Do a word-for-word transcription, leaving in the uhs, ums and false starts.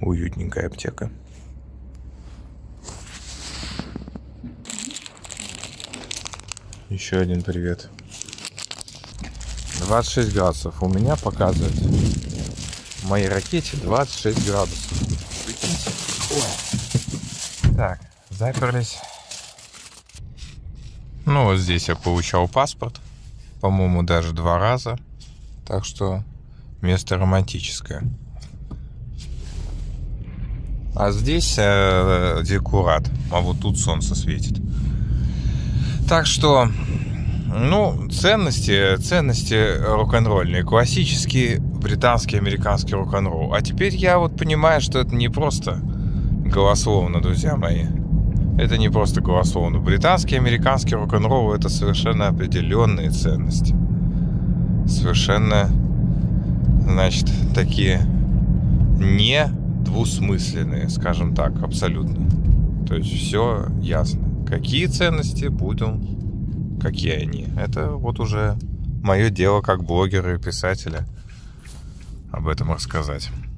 Уютненькая аптека. Еще один привет. двадцать шесть градусов. У меня показывает в моей ракете двадцать шесть градусов. Прикиньте. Ой. Так, заперлись. Ну, вот здесь я получал паспорт. По-моему, даже два раза. Так что место романтическое. А здесь э, декурат. А вот тут солнце светит. Так что, ну, ценности, ценности рок-н-ролльные. Классический британский, американский рок-н-ролл. А теперь я вот понимаю, что это не просто голословно, друзья мои. Это не просто голословно. Британский, американский рок-н-ролл — это совершенно определенные ценности. Совершенно, значит, такие не двусмысленные, скажем так, абсолютно. То есть все ясно. Какие ценности будем, какие они. Это вот уже мое дело как блогера и писателя об этом рассказать.